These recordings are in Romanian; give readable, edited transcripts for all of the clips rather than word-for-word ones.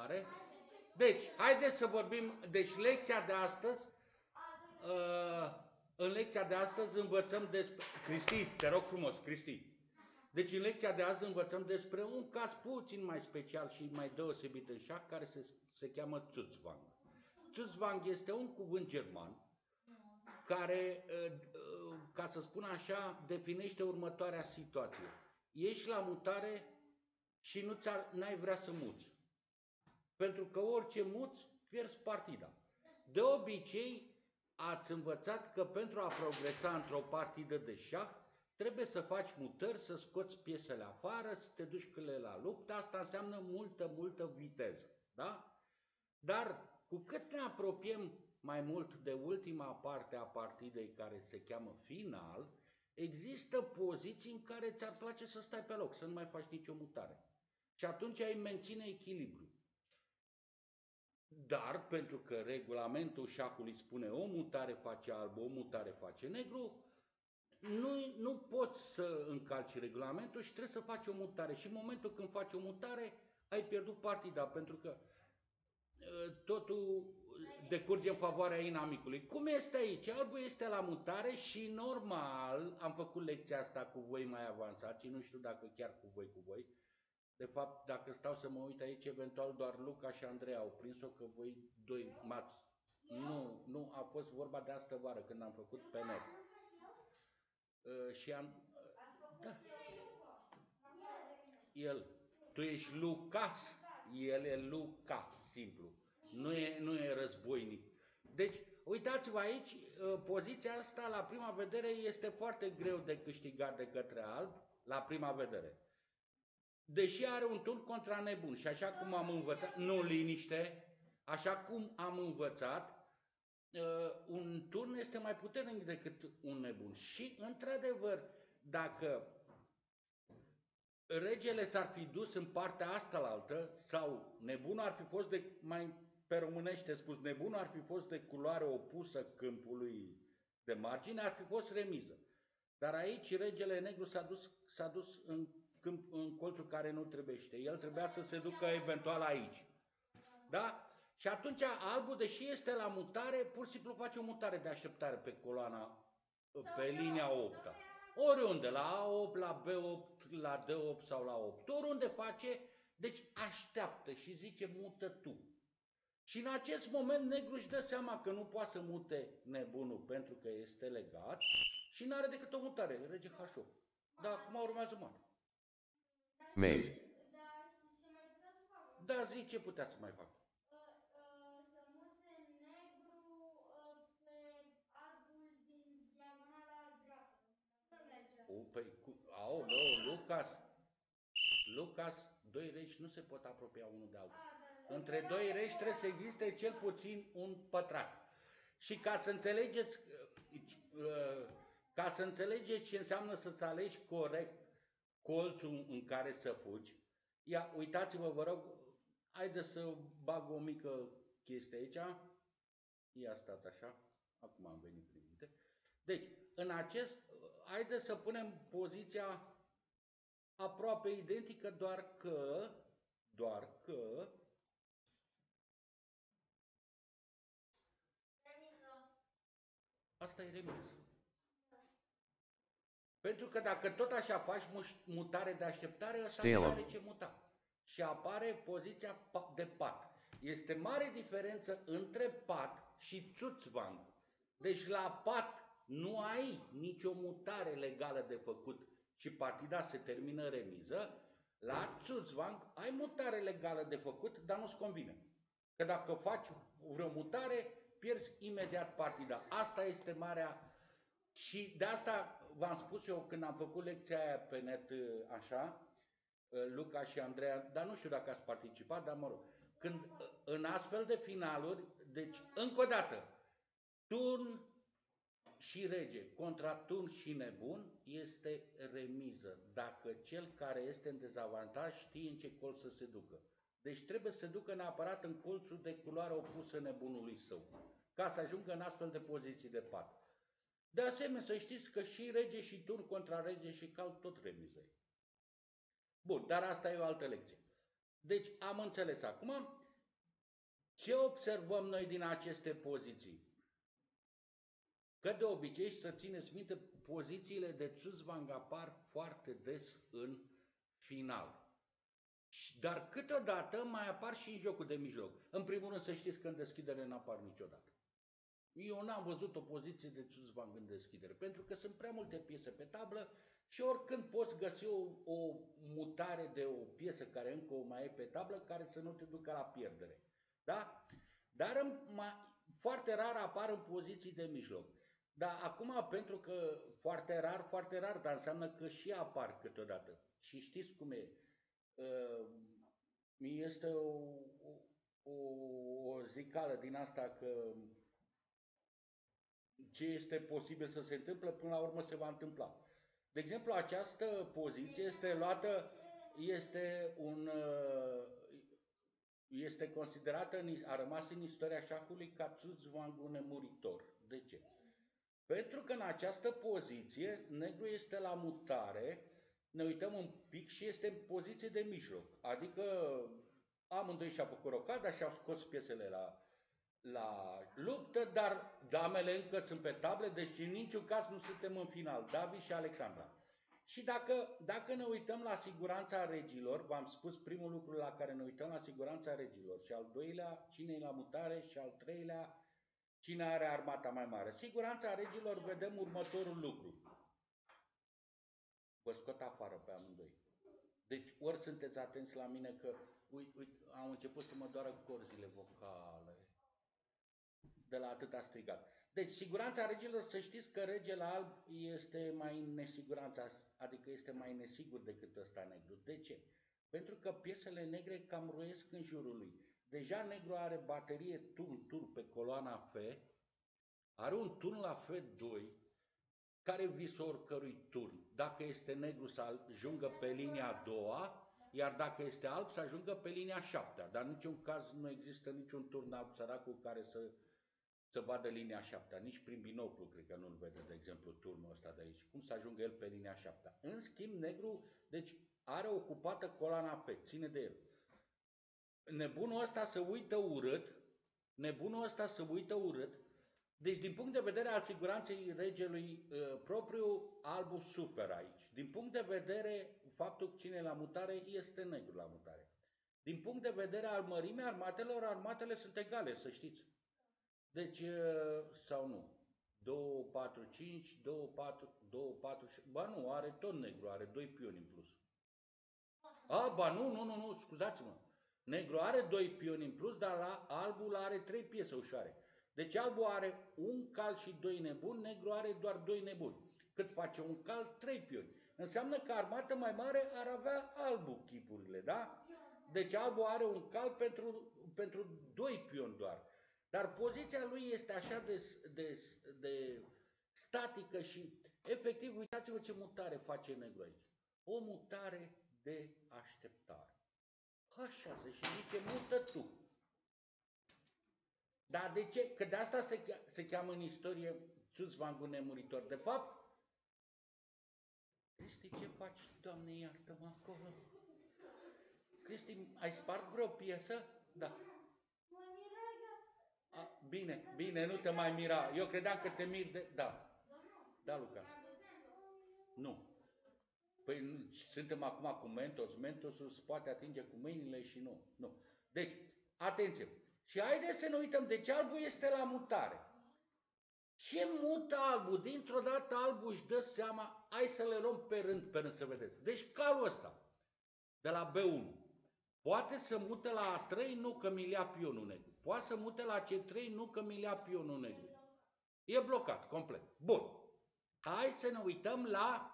mutare. Deci, haideți să vorbim, deci lecția de astăzi, în lecția de astăzi învățăm despre, Cristi, te rog frumos, Cristi. Deci în lecția de azi învățăm despre un caz puțin mai special și mai deosebit în șah, care se cheamă Zugzwang. Zugzwang este un cuvânt german care, ca să spun așa, definește următoarea situație. Ești la mutare și n-ai vrea să muți. Pentru că orice muți, pierzi partida. De obicei, ați învățat că pentru a progresa într-o partidă de șah, trebuie să faci mutări, să scoți piesele afară, să te duci cu ele la luptă. Asta înseamnă multă viteză. Da? Dar cu cât ne apropiem mai mult de ultima parte a partidei, care se cheamă final, există poziții în care ți-ar place să stai pe loc, să nu mai faci nicio mutare. Și atunci ai menține echilibru. Dar, pentru că regulamentul șahului spune o mutare face alb, o mutare face negru, nu poți să încalci regulamentul și trebuie să faci o mutare. Și în momentul când faci o mutare, ai pierdut partida, pentru că totul decurge în favoarea inamicului. Cum este aici? Albul este la mutare și normal, am făcut lecția asta cu voi mai avansat și nu știu dacă chiar cu voi. De fapt, dacă stau să mă uit aici, eventual doar Luca și Andrei au prins-o, că voi doi m-ați... Nu, a fost vorba de astă vară, când am făcut pe net. Și am... Da. Tu ești Lucas, el e Luca, simplu. Nu e războinic. Deci, uitați-vă aici, poziția asta, la prima vedere, este foarte greu de câștigat de către alb, la prima vedere. Deși are un turn contra nebun și așa cum am învățat, nu liniște, așa cum am învățat, un turn este mai puternic decât un nebun. Și într-adevăr, dacă regele s-ar fi dus în partea asta la altă, sau nebunul ar fi fost mai pe românește spus, nebunul ar fi fost de culoare opusă câmpului de margine, ar fi fost remiză. Dar aici regele negru s-a dus în colțul care nu trebuiește. El trebuia să se ducă eventual aici. Da? Și atunci albul, deși este la mutare, pur și simplu face o mutare de așteptare pe coloana, pe linia 8-a. Oriunde, la A8, la B8, la D8 sau la 8. Oriunde face, deci așteaptă și zice mută tu. Și în acest moment negru își dă seama că nu poate să mute nebunul pentru că este legat și nu are decât o mutare, rege H8. Dar acum urmează mare. Mate. Da, zi ce putea să mai fac. Să mute negru pe albul din diagonala dreaptă. Păi, Lucas, doi regi nu se pot apropia unul de altul. Între doi regi trebuie să existe cel puțin un pătrat. Și ca să înțelegeți ce înseamnă să-ți alegi corect colțul în care să fugi, uitați-vă, vă rog, haideți să bag o mică chestie aici. Ia stați așa, acum am venit prin minte. Deci, haideți să punem poziția aproape identică, doar că asta e remiză. Pentru că dacă tot așa faci mutare de așteptare, ăsta nu are ce muta. Și apare poziția de pat. Este mare diferență între pat și Zugzwang. Deci la pat nu ai nicio mutare legală de făcut și partida se termină remiză. La Zugzwang ai mutare legală de făcut, dar nu-ți convine. Că dacă faci vreo mutare, pierzi imediat partida. Asta este marea... Și de asta v-am spus eu când am făcut lecția aia pe net, așa, Luca și Andreea, dar nu știu dacă ați participat, dar mă rog, când în astfel de finaluri, deci încă o dată, turn și rege contra turn și nebun este remiză, dacă cel care este în dezavantaj știe în ce colț să se ducă. Deci trebuie să se ducă neapărat în colțul de culoare opusă nebunului său, ca să ajungă în astfel de poziții de pat. De asemenea, să știți că și rege și turn contra rege și cal tot remiză. Bun, dar asta e o altă lecție. Deci am înțeles acum. Ce observăm noi din aceste poziții? Că de obicei, să țineți minte, pozițiile de Zugzwang apar foarte des în final. Dar câteodată mai apar și în jocul de mijloc. În primul rând să știți că în deschidere n-apar niciodată. Eu n-am văzut o poziție de Zugzwang în deschidere, pentru că sunt prea multe piese pe tablă și oricând poți găsi o mutare de o piesă care încă o mai e pe tablă, care să nu te ducă la pierdere. Da? Dar foarte rar apar în poziții de mijloc. Dar acum, pentru că foarte rar, dar înseamnă că și apar câteodată. Și știți cum e? Este o zicală din asta că ce este posibil să se întâmple, până la urmă se va întâmpla. De exemplu, această poziție este luată, este considerată, a rămas în istoria șahului ca Zugzwangul nemuritor. De ce? Pentru că în această poziție negru este la mutare, ne uităm un pic și este în poziție de mijloc. Adică amândoi și-au făcut rocada și-au scos piesele la luptă, dar damele încă sunt pe table, deci în niciun caz nu suntem în final, David și Alexandra. Și dacă ne uităm la siguranța regilor, v-am spus primul lucru la care ne uităm la siguranța regilor și al doilea, cine e la mutare și al treilea, cine are armata mai mare. Siguranța regilor vedem următorul lucru. Vă scot afară pe amândoi. Deci ori sunteți atenți la mine că uite, au început să mă doară corzile vocale de la atâta strigat. Deci siguranța regilor, să știți că regele alb este mai în nesiguranță, adică este mai nesigur decât ăsta negru. De ce? Pentru că piesele negre cam roiesc în jurul lui. Deja negru are baterie turn pe coloana F, are un turn la F2, care visul oricărui turn. Dacă este negru să ajungă pe linia a doua, iar dacă este alb să ajungă pe linia 7. Dar în niciun caz nu există niciun turn alb săracul care să vadă linia 7. Nici prin binoclu cred că nu-l vede, de exemplu, turnul ăsta de aici. Cum să ajungă el pe linia 7? În schimb, negru, deci are ocupată coloana P, ține de el. Nebunul ăsta se uită urât, deci din punct de vedere al siguranței regelui propriu, albul suferă aici. Din punct de vedere faptul că cine e la mutare, este negru la mutare. Din punct de vedere al mărimii armatelor, armatele sunt egale, să știți. Deci, sau nu, 2, 4, 5, 2, 4, 2, 4, ba nu, are tot negru, are 2 pioni în plus. Ba nu, scuzați-mă. Negru are 2 pioni în plus, dar albul are 3 piese ușoare. Deci albul are un cal și 2 nebuni, negru are doar 2 nebuni. Cât face un cal? 3 pioni. Înseamnă că armată mai mare ar avea albul chipurile, da? Deci albul are un cal pentru 2 pioni doar. Dar poziția lui este așa de statică și efectiv, uitați-vă ce mutare face negru aici. O mutare de așteptare. Așa și zice, mută tu. Dar de ce? Că de asta se cheamă în istorie Zugzwangul nemuritor. De fapt, Cristi, ce faci, Doamne, iartă-mă acolo? Cristi, ai spart vreo piesă? Da. Bine, nu te mai mira. Eu credeam că te miri de... Da, Lucas. Nu. Păi suntem acum cu Mentos. Mentosul se poate atinge cu mâinile și nu. Deci, atenție. Și haideți să ne uităm. Deci albul este la mutare. Ce mută albul? Dintr-o dată albul își dă seama. Hai să le luăm pe rând să vedeți. Deci calul ăsta, de la B1, poate să mute la A3, nu că mi-l ia pionul negru. Poate să mute la C3, nu că mi-l ia pionul negru. E blocat, complet. Bun. Hai să ne uităm la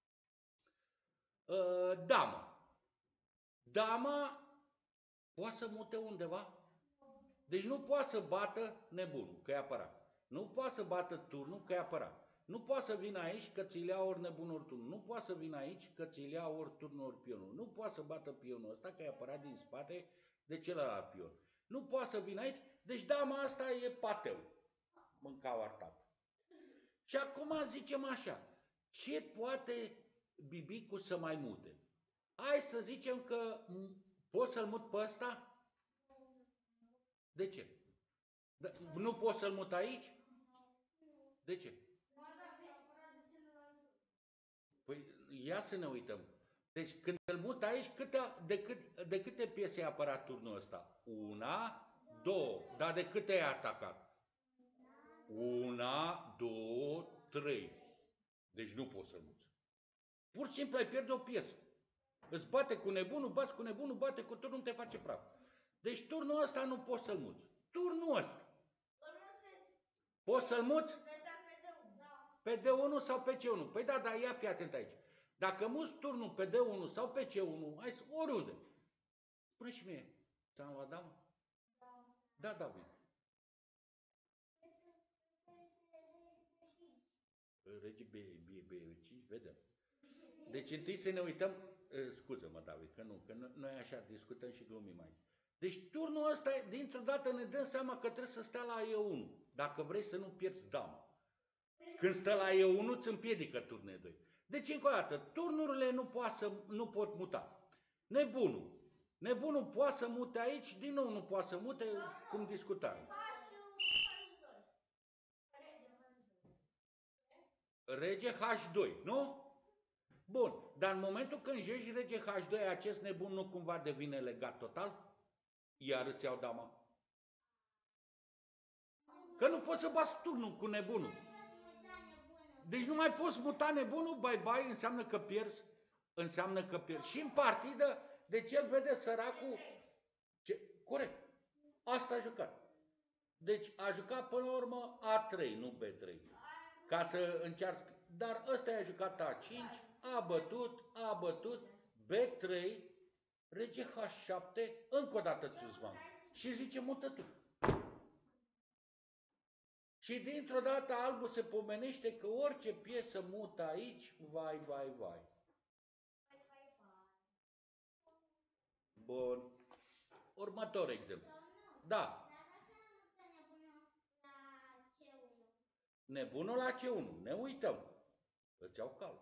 damă. Dama poate să mute undeva? Deci nu poate să bată nebunul, că e apărat. Nu poate să bată turnul, că e apărat. Nu poate să vină aici că ți-l ia ori nebunul ori turnul. Nu poate să vină aici că ți-l ia ori turnul ori pionul. Nu poate să bată pionul ăsta că e apărat din spate de celălalt pion. Nu poate să vină aici. Deci dama asta e pateu. Mâncau artat. Și acum zicem așa. Ce poate Bibicu să mai mute? Hai să zicem că pot să-l mut pe ăsta? De ce? Nu poți să-l mut aici? De ce? Păi ia să ne uităm. Deci când îl mut aici, de câte piese ai apărat turnul ăsta? Una, două. Dar de câte ai atacat? Una, două, trei. Deci nu poți să muți. Pur și simplu ai pierde o piesă. Îți bate cu nebunul, bați cu nebunul, bate cu turnul, te face praf. Deci turnul ăsta nu poți să-l muți. Turnul ăsta. Poți să-l muți? Pe D1 sau pe C1. Păi da, dar ia fi atent aici. Dacă muți turnul pe D1 sau pe C1, hai să, oriunde. Spune și mie, ți-am luat damă? Da, da, bine. Rege B5, vedem. Deci întâi să ne uităm, scuză-mă, David, că noi așa discutăm și glumim aici. Deci turnul ăsta, dintr-o dată ne dăm seama că trebuie să stea la E1, dacă vrei să nu pierzi damă. Când stă la E1, îți împiedică turnul E2. Deci, încă o dată, turnurile nu pot muta. Nebunul poate să mute aici, din nou nu poate să mute, cum discutam. Rege H2, nu? Bun, dar în momentul când joci rege H2, acest nebun nu cumva devine legat total? Iar îți iau dama. Că nu poți să bați turnul cu nebunul. Deci nu mai poți muta nebunul, bye-bye, înseamnă că pierzi. Înseamnă că pierzi. Și în partidă, deci el vede săracul. Corect. Asta a jucat. Deci a jucat până la urmă A3, nu B3. Ca să încearcă. Dar ăsta i-a jucat A5, a bătut, B3, rege H7, încă o dată Țuzvan. Și zice mută tu. Și dintr-o dată albul se pomenește că orice piesă mută aici, vai. Bun. Următor exemplu. Da. Nebunul la C1. Ne uităm. Îți iau calul.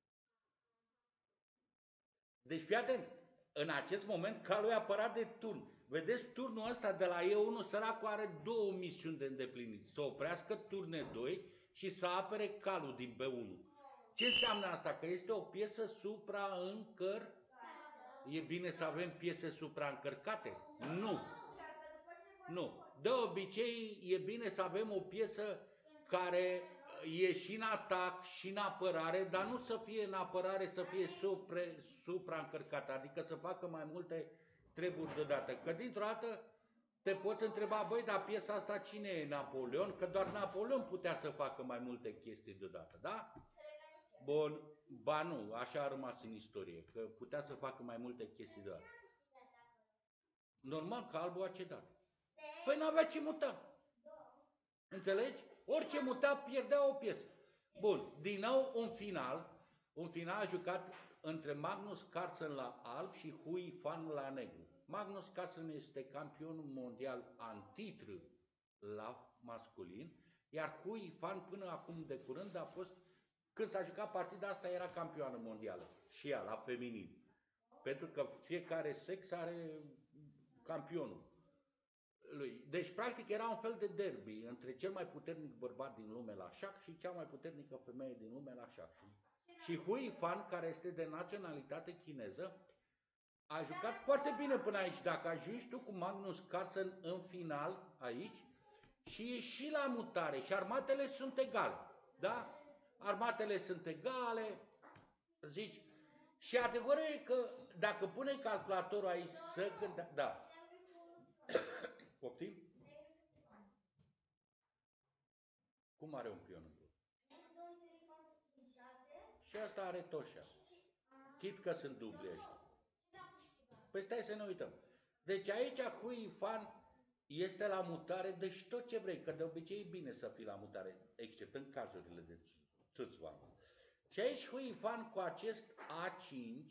Deci fii atent. În acest moment calul e apărat de turn. Vedeți, turnul ăsta de la E1, săracul are două misiuni de îndeplinit. Să oprească turne 2 și să apere calul din B1. Ce înseamnă asta? Că este o piesă supraîncărcată. E bine să avem piese supraîncărcate? Nu. De obicei e bine să avem o piesă care e și în atac și în apărare, dar nu să fie în apărare, să fie supraîncărcată, adică să facă mai multe treburi deodată. Că dintr-o dată te poți întreba, băi, dar piesa asta cine e? Napoleon? Că doar Napoleon putea să facă mai multe chestii deodată, da? Bun, ba nu, așa a rămas în istorie, că putea să facă mai multe chestii deodată. Normal că albul a cedat. Păi n-avea ce muta. Înțelegi? Orice muta pierdea o piesă. Bun, din nou un final jucat între Magnus Carlsen la alb și Hui Fan la negru. Magnus Carlsen este campionul mondial antitru la masculin, iar Hui Fan până acum de curând a fost, când s-a jucat partida asta, era campioană mondială și ea la feminin. Pentru că fiecare sex are campionul lui. Deci, practic, era un fel de derby între cel mai puternic bărbat din lume la șac și cea mai puternică femeie din lume la șac. Și Hui Fan, care este de naționalitate chineză, a jucat foarte bine până aici. Dacă ajungi tu cu Magnus Carlsen în final aici și e și la mutare și armatele sunt egale, da? Armatele sunt egale, zici, și adevărul e că dacă pune calculatorul aici să gândească, da. Poftim? Cum are un pion în plus? Și asta are tot 6. Chit că sunt dubli ăștia. Păi stai să ne uităm. Deci aici Hui Fan este la mutare, deci tot ce vrei, că de obicei e bine să fii la mutare, except în cazurile de țâțvan. Și aici Hui Fan cu acest A5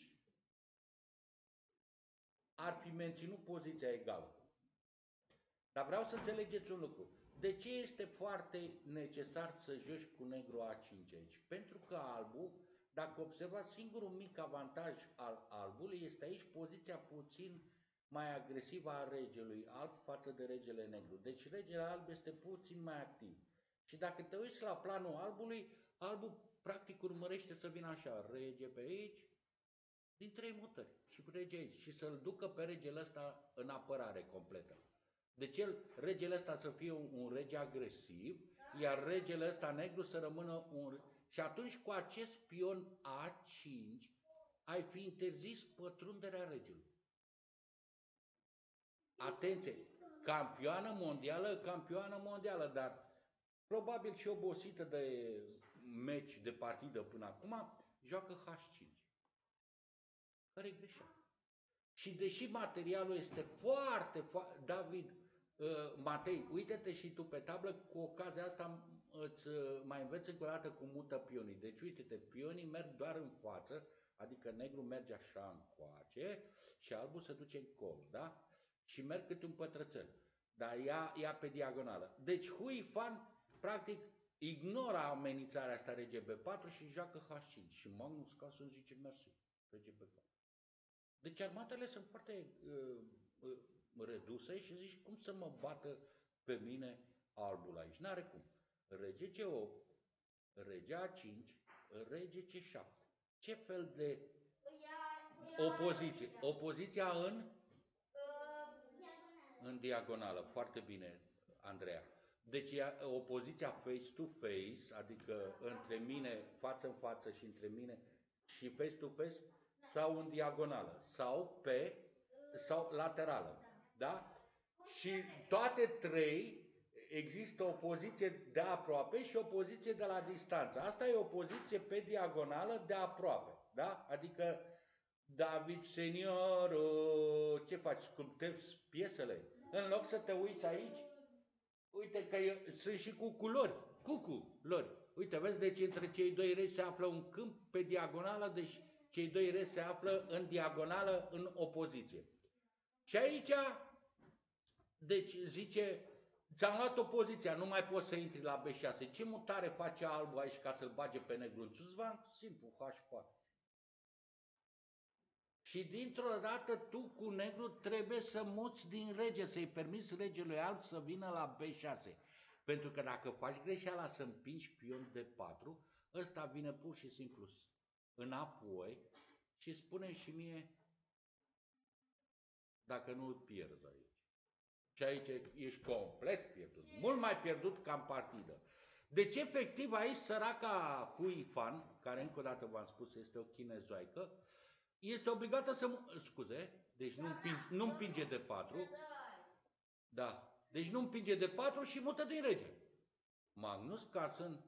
ar fi menținut poziția egală. Dar vreau să înțelegeți un lucru. De ce este foarte necesar să joci cu negru A5 aici? Pentru că albul, dacă observați, singurul mic avantaj al albului este aici poziția puțin mai agresivă a regelui alb față de regele negru. Deci regele alb este puțin mai activ. Și dacă te uiți la planul albului, albul practic urmărește să vină așa, rege pe aici, din 3 mutări și rege aici și să-l ducă pe regele ăsta în apărare completă. Deci regele ăsta să fie un rege agresiv, iar regele ăsta negru să rămână un... Și atunci cu acest pion A5 ai fi interzis pătrunderea regelui. Atenție, campioană mondială, dar probabil și obosită de meci, de partidă până acum, joacă H5. Care e greșeală? Și deși materialul este foarte, David, Matei, uite-te și tu pe tablă, cu ocazia asta îți mai înveți încă o dată cum mută pionii. Deci uite-te, pionii merg doar în față, adică negru merge așa încoace și albul se duce în col, da? Și merg câte un pătrățel, dar ia pe diagonală. Deci Hui Fan, practic, ignora amenințarea asta rege B4 și joacă H5 și Magnus Carlsen zice mersi, rege B4. Deci armatele sunt foarte reduse și zici cum să mă bată pe mine albul aici. N-are cum. Rege G8, rege A5, rege C7. Ce fel de opoziție? Opoziția în diagonală. Foarte bine, Andreea. Deci opoziția face-to-face, adică între mine, față în față și între mine și face-to-face, sau în diagonală, sau laterală. Da? Și toate trei există o poziție de aproape și o poziție de la distanță. Asta e o poziție pe diagonală de aproape. Da? Adică David Senior, ce faci? Sculptezi piesele? În loc să te uiți aici, uite că sunt și cu culori, cuculori. Uite, vezi, deci între cei doi regi se află un câmp pe diagonală, deci cei doi regi se află în diagonală, în opoziție. Și aici, deci zice, ți-am luat opoziția, nu mai poți să intri la B6. Ce mutare face albul aici ca să-l bage pe negru în Țuzvan? Simplu, H4. Și dintr-o dată tu cu negru trebuie să muți din rege, să-i permiți regelui alb să vină la B6. Pentru că dacă faci greșeala să împingi pion de 4, ăsta vine pur și simplu înapoi și spune și mie dacă nu îl pierzi aici. Și aici ești complet pierdut, mult mai pierdut ca în partidă. Deci efectiv aici săraca Hui Fan, care încă o dată v-am spus este o chinezoaică, este obligată să... Scuze, deci nu împinge de 4. Da. Deci nu împinge de 4 și mută din rege. Magnus Carlsen.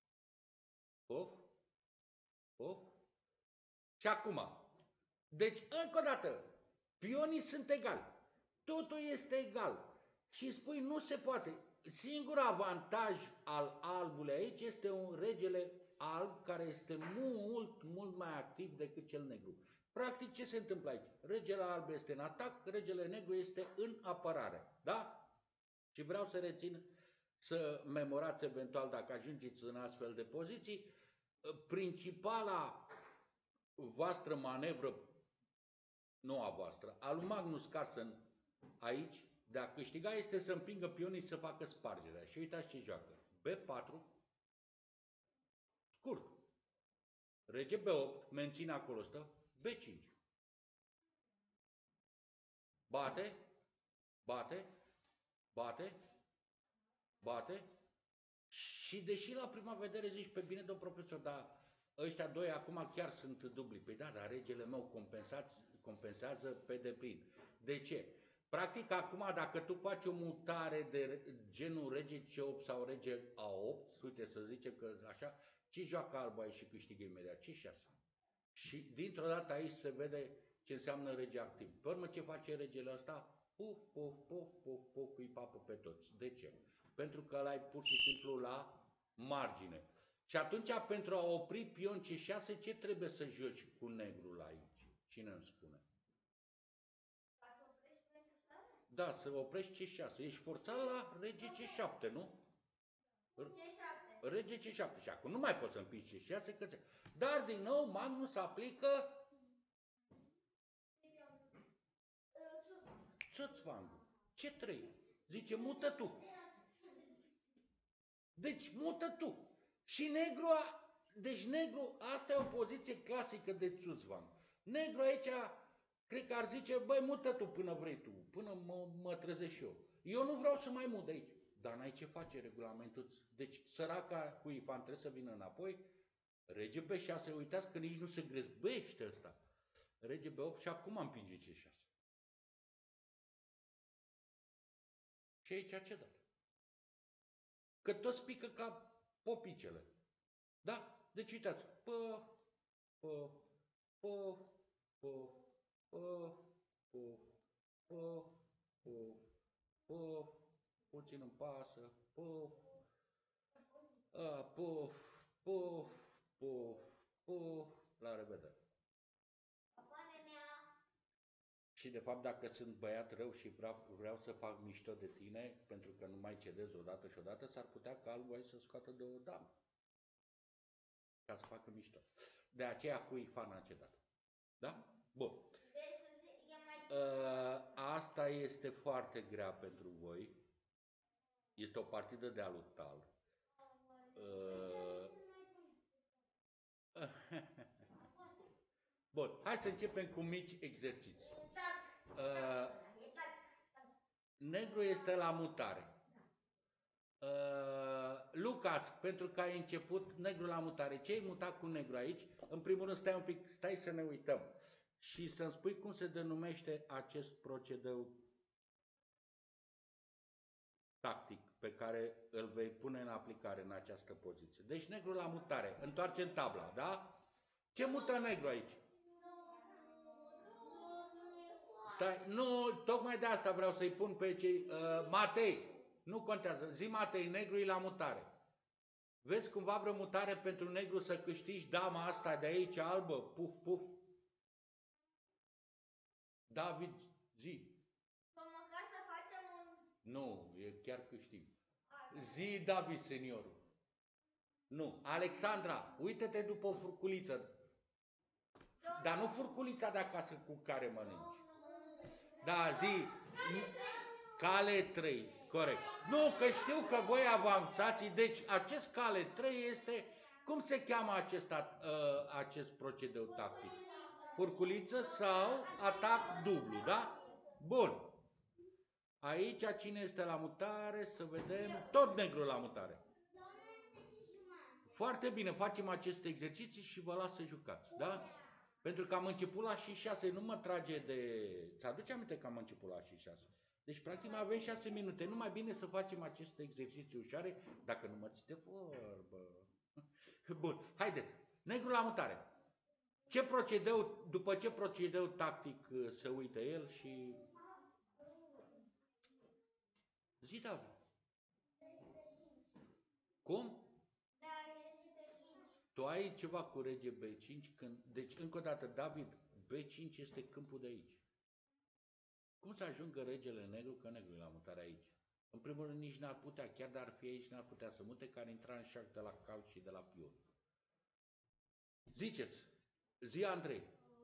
Of. Și acum. Deci, încă o dată, pionii sunt egali. Totul este egal. Și spui, nu se poate. Singurul avantaj al albului aici este un regele alb care este mult mai activ decât cel negru. Practic, ce se întâmplă aici? Regele alb este în atac, regele negru este în apărare. Da? Și vreau să rețin, să memorați eventual dacă ajungeți în astfel de poziții, principala voastră manevră, nu a voastră, a lui Magnus Carlsen aici, de a câștiga, este să împingă pionii să facă spargerea. Și uitați ce joacă. B4, scurt. Rege B8, menține acolo, stă. B5. Bate. Și deși la prima vedere zici, pe bine, domn profesor, dar ăștia doi acum chiar sunt dubli. Păi da, dar regele meu compensează pe deplin. De ce? Practic, acum, dacă tu faci o mutare de genul rege C8 sau rege A8, uite, să zicem că așa, ce joacă alba aici și câștigă imediat? C6. Și dintr-o dată aici se vede ce înseamnă rege activ. Pe urmă, ce face regele ăsta? Puf, îi papă pe toți. De ce? Pentru că ăla e pur și simplu la margine. Și atunci, pentru a opri pion C6, ce trebuie să joci cu negrul aici? Cine îmi spune? Da, să oprești C6. Ești forțat la rege C7, nu? Rege C7. Și acum nu mai poți să împingi C6. Dar, din nou, Magnus aplică Țățvangul. Ce trei? Zice, mută tu. Deci, mută tu. Și negru, deci negru, asta e o poziție clasică de țuțvang. Negru aici, cred că ar zice, băi, mută tu până vrei tu, până mă trezesc și eu. Eu nu vreau să mai mut de aici. Dar n-ai ce face regulamentul. Deci, săraca cu Ifan trebuie să vină înapoi. Rege pe 6, uitați că nici nu se grezbește ăsta. Rege pe 8 și acum împinge C6. Și aici ce dat? Că toți pică ca popicele. Da? Deci uitați. Puțin îmi pasă. La revedere. Și de fapt dacă sunt băiat rău și vreau să fac mișto de tine, pentru că nu mai cedez odată și odată, s-ar putea ca albul să scoată de o damă. Ca să facă mișto. De aceea cu Ifan a cedat. Da? Bun. Asta este foarte grea pentru voi. Este o partidă de alutal. Bun, hai să începem cu mici exerciții. Negru este la mutare. Lucas, pentru că ai început negru la mutare, ce ai mutat cu negru aici? În primul rând, stai un pic, stai să ne uităm și să-mi spui cum se denumește acest procedeu tactic pe care îl vei pune în aplicare în această poziție. Deci negru la mutare, întoarcem tabla, da? Ce mută negru aici? Stai, nu, tocmai de asta vreau să-i pun pe cei... Matei, nu contează, zi Matei, negru e la mutare. Vezi cumva vreo mutare pentru negru să câștigi dama asta de aici albă? Puf, puf. David, zi. Măcar să facem un... Nu, e chiar câștig. Zi David, seniorul. Nu. Alexandra, uite-te după o furculiță. Dar nu furculița de acasă cu care mănânci. Da, zi. Cale 3. Corect. Nu, că știu că voi avansați. Deci acest cale 3 este... Cum se cheamă acest procedeu tactic? Furculiță sau atac dublu, da? Bun. Aici cine este la mutare? Să vedem. Tot negru la mutare. Foarte bine, facem aceste exerciții și vă las să jucați, da? Pentru că am început la și6, nu mă trage de... Ți-aduce aminte că am început la și6? Deci, practic, mai avem 6 minute. Nu mai bine să facem aceste exerciții ușoare, dacă nu mă ții de vorbă. Bun, haideți. Negru la mutare. Ce procedeu, după ce procedeu tactic se uită el și... Zi, David. Cum? Tu ai ceva cu rege B5 când... Deci, încă o dată, David, B5 este câmpul de aici. Cum să ajungă regele negru, că negru e la mutare aici? În primul rând, nici n-ar putea, chiar dar ar fi aici, n-ar putea să mute, care intra în șac de la cal și de la pion. Ziceți, zi Andrei.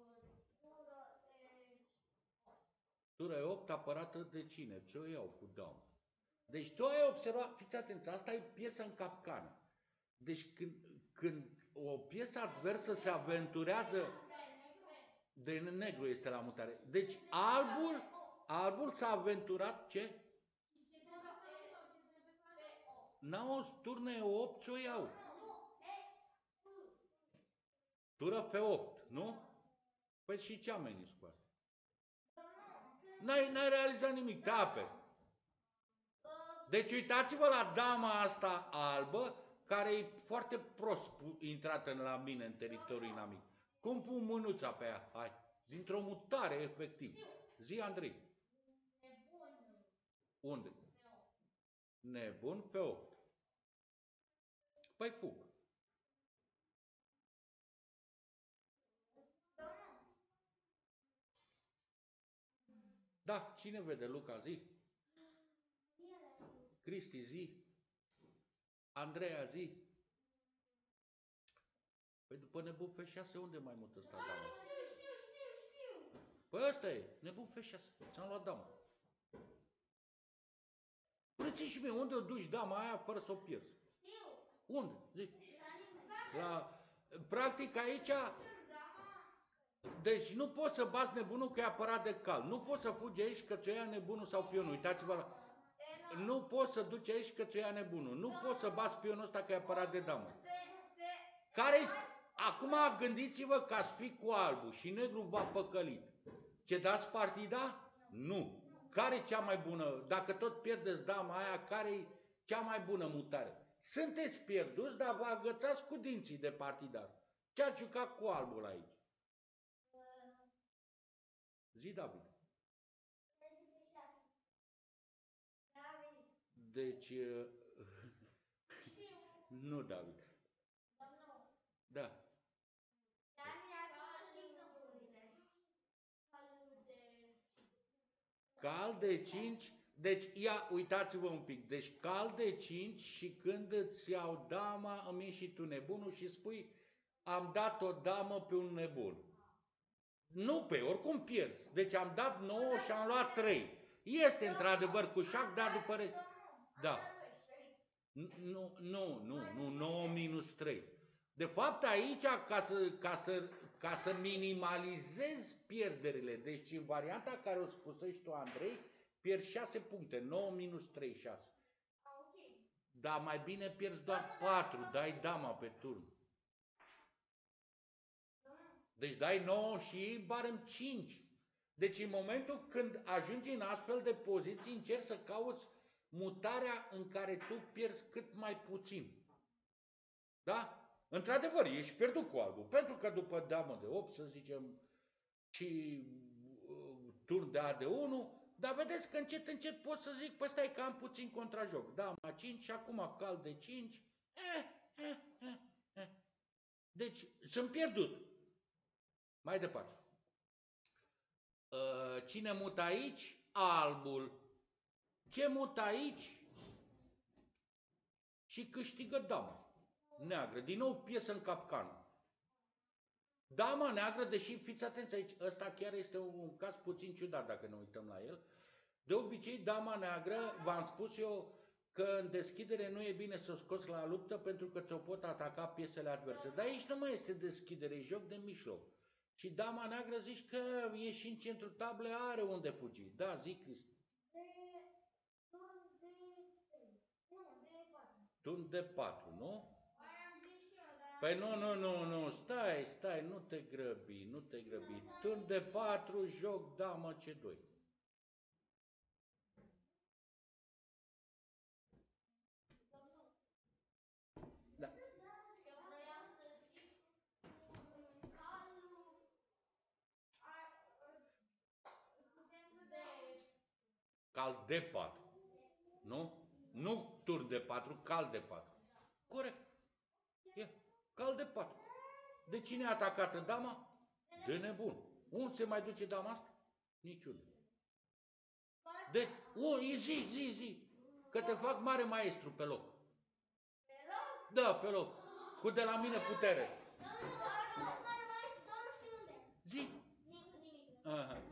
Tură E8 apărată de cine? Ce o iau cu dam? Deci tu ai observat, fiți atenți, asta e piesă în capcană. Deci când o piesă adversă se aventurează, de negru este la mutare. Deci albul s-a aventurat ce? N-au turne E8, ce o iau? Tură F8, nu? Păi și ce ameninți cu asta? N-ai realizat nimic, te aperi. Deci uitați-vă la dama asta albă, care e foarte prost intrată la mine în teritoriul inamic. Cum pun mânuța pe ea? Hai, dintr-o mutare, efectiv. Zi, Andrei. Unde? Nebun pe 8. Păi fug. Da, cine vede? Luca, zi. Cristi, zi. Andreea, zi. Păi după nebun pe 6, unde mai mult ăsta dama? Știu. Păi ăsta e, nebun pe 6. Ți-am luat dama. spuneți și mie, unde o duci dama aia fără să o pierzi? Unde? Zic. Practic aici, deci nu poți să bați nebunul că e apărat de cal. Nu poți să fugi aici că ți-o ia nebunul sau pionul. Uitați-vă la... Nu poți să duci aici că ți-o ia nebunul. Nu poți să bați pionul ăsta că e apărat de damă. Acum gândiți-vă că ați fi cu albul și negru v-a păcălit. Ce dați partida? Nu. Care e cea mai bună? Dacă tot pierdeți dama aia, care e cea mai bună mutare? Sunteți pierduți, dar vă agățați cu dinții de partida asta. Ce ați jucat cu albul aici? Zi, David. Deci... Nu, David. Da. Cal de 5, deci ia, uitați-vă un pic, deci cal de 5 și când îți iau dama, îmi ieși și tu nebunul și spui, am dat o damă pe un nebun. Nu pe, oricum pierzi. Deci am dat 9 și am luat 3. Este într-adevăr cu șac, dar după... Da. Nu, 9 minus 3. De fapt aici, ca să minimalizezi pierderile, deci în varianta care o spusești tu, Andrei, pierzi 6 puncte, 9 minus 3, 6. Dar mai bine pierzi doar 4, dai dama pe turn. Deci dai 9 și barem 5. Deci în momentul când ajungi în astfel de poziții, încerci să cauți mutarea în care tu pierzi cât mai puțin. Da? Într-adevăr, ești pierdut cu albul, pentru că după damă de 8, să zicem, și turn de A de 1, dar vedeți că încet pot să zic, păi stai că am puțin contrajoc. Dama 5 și acum cal de 5. Deci, sunt pierdut. Mai departe. Cine mută aici? Albul. Ce mută aici? Și câștigă dama neagră. Din nou piesă în capcană. Dama neagră, deși fiți atenți aici, ăsta chiar este un caz puțin ciudat dacă ne uităm la el. De obicei, dama neagră, v-am spus eu că în deschidere nu e bine să o scoți la luptă pentru că ți-o pot ataca piesele adverse. Dar aici nu mai este deschidere, e joc de mijloc. Și dama neagră zici că e și în centrul tablei, are unde fugi. Da, zic, Cristi. Turn de 4, nu? Păi nu, stai, nu te grăbi. Turn de 4, joc damă C2. Da. Cal de 4, nu? Nu turn de 4, cal de 4. Corect. Cal de 4. De cine a atacat dama? De nebun. Unde se mai duce dama asta? Niciunde. Deci, zi. Că te fac mare maestru pe loc. Pe loc? Da, pe loc. Cu de la mine putere. Zi. Aha.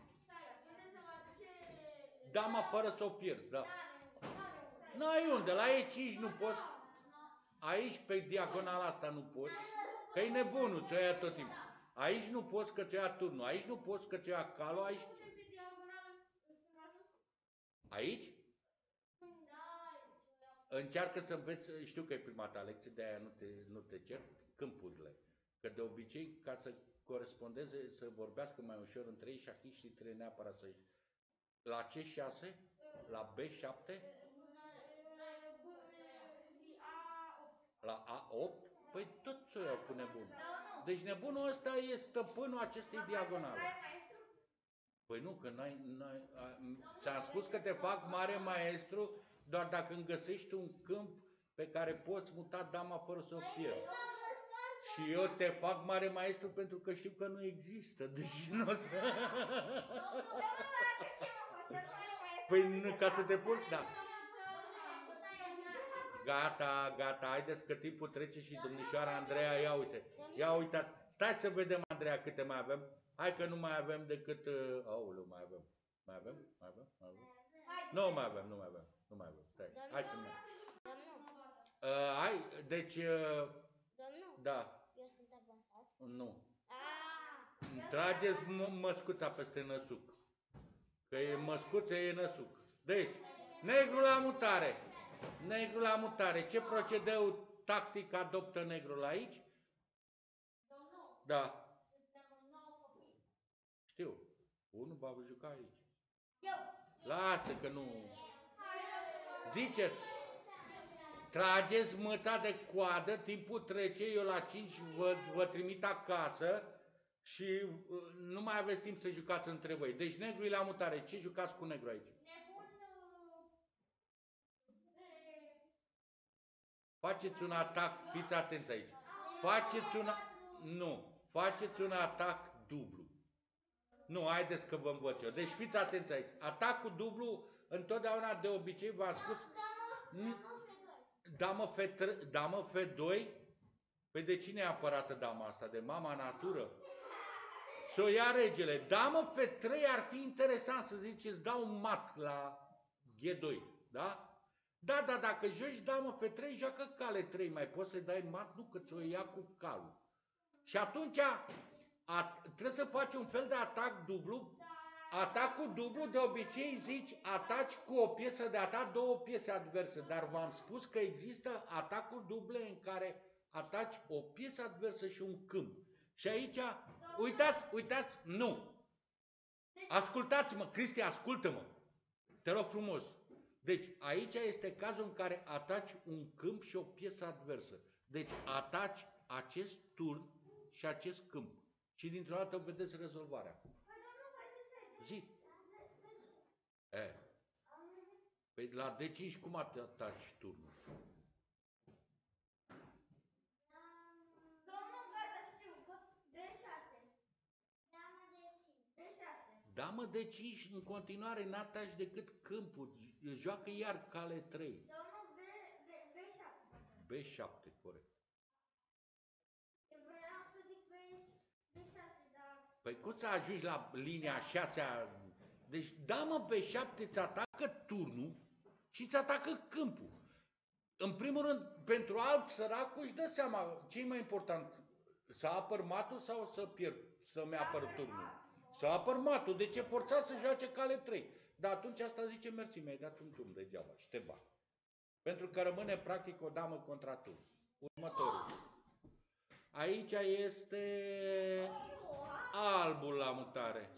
Dama fără să o pierzi, da. N-ai unde, la E5 nu poți. Aici, pe diagonala asta nu poți. Că e nebunul, ți-o ia tot timpul. Aici nu poți că ți-o ia turnul. Aici nu poți că ți-o ia calul. Aici? Aici? Încearcă să înveți, știu că e prima ta lecție, de-aia nu te cer, câmpurile. Că de obicei, ca să corespondeze, să vorbească mai ușor între ei, șahiștii trebuie neapărat să ieși. La C6? La B7? La A8? Păi tot ți-o iau cu nebunul. Deci nebunul ăsta e stăpânul acestei diagonale. Păi nu, că ți-am spus că te fac mare maestru doar dacă îmi găsești un câmp pe care poți muta dama fără să o pierzi. Și eu te fac mare maestru pentru că știu că nu există. Deci nu o să... Păi ca să te pun, da. Gata, haideți că timpul trece și domnișoara Andreea, ia uitați. Stai să vedem, Andreea, câte mai avem. Hai că nu mai avem decât... Aoleu, mai avem? Nu mai avem. Hai să merg. Domnul, Hai, deci, domnul, da, eu sunt avansat. nu. Ah, Trageți măscuța peste năsuc. Că e măscuță, e năsuc. Deci, negru la mutare. Negru la mutare. Ce procedeu tactic adoptă negrul aici? domnul, Da, suntem 9 copii. știu. Unul va juca aici. Eu. Lasă că nu... Ziceți, trageți măța de coadă, timpul trece, eu la 5 vă trimit acasă și nu mai aveți timp să jucați între voi. Deci negru e la mutare. Ce jucați cu negru aici? Nebun. Faceți un atac, fiți atenți aici. Faceți un... Nu. Faceți un atac dublu. Nu, haideți că vă învăț eu. Deci fiți atenți aici. Atacul dublu, întotdeauna de obicei v-am spus... Damă F2? Păi de cine e apărată dama asta? De mama natură? Și o ia regele. Damă F3 ar fi interesant să ziceți, dau un mat la G2. Da? Da, dacă joci damă F3, joacă cale 3. Mai poți să-i dai mat? Nu, că ți-o ia cu calul. Și atunci trebuie să faci un fel de atac dublu. Atacul dublu, de obicei zici, ataci cu o piesă de atac, două piese adverse. Dar v-am spus că există atacuri duble în care ataci o piesă adversă și un câmp. Și aici, uitați, nu. Ascultați-mă, Cristi, ascultă-mă. Te rog frumos. Deci, aici este cazul în care ataci un câmp și o piesă adversă. Deci, ataci acest turn și acest câmp. Și dintr-o dată vedeți rezolvarea. Zi. Păi la D5 cum ataci turnul? Domnul, gata, știu. D6. Damă Damă D5. D6. D5 în continuare n-ataci decât câmpul. Joacă iar cale 3. Domnul, B7. B7, corect. Eu vreau să zic B6, dar... Păi cum să ajungi la linia 6-a? Deci damă B7 îți atacă turnul și îți atacă câmpul. În primul rând, pentru alb săracul își dă seama ce e mai important, să apăr matul sau să pierd, să-mi apăr turnul. Să apăr matul, de ce forța să joace cale 3? Dar atunci asta zice, mersi, mi-ai dat un turn degeaba și te bat. Pentru că rămâne practic o damă contra turn. Următorul. Aici este albul la mutare.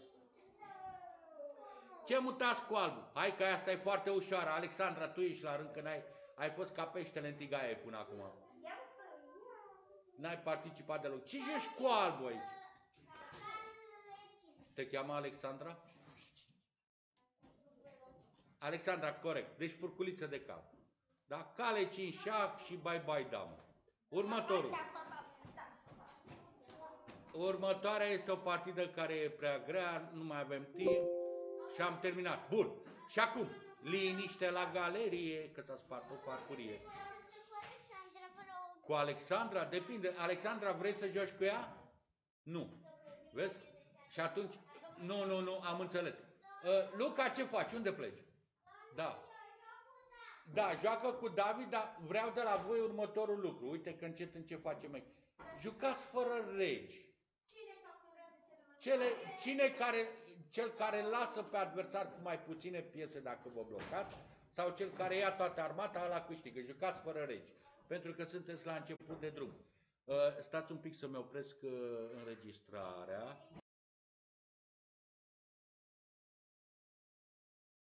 Ce mutați cu albul? Hai că asta e foarte ușoară. Alexandra, tu ești la rând, că ai fost ca peștele în tigaie până acum. N-ai participat deloc. Ce joci cu albul aici? Te cheamă Alexandra? Alexandra, corect. Deci furculiță de cal. Da? Cale 5 șah și bye-bye damă. Următorul. Următoarea este o partidă care e prea grea, nu mai avem timp și am terminat. Bun. Și acum, liniște la galerie, că s-a spart o parcurie. Cu Alexandra? Depinde. Alexandra, vrei să joci cu ea? Nu. Vezi? Și atunci, nu, am înțeles. Luca, ce faci? Unde pleci? Da. Da, joacă cu David, dar vreau de la voi următorul lucru. Uite că încet facem noi. Jucați fără regi. Cel care lasă pe adversar cu mai puține piese dacă vă blocați, sau cel care ia toată armata, ăla câștigă. Jucați fără regi, pentru că sunteți la început de drum. Stați un pic să-mi opresc înregistrarea.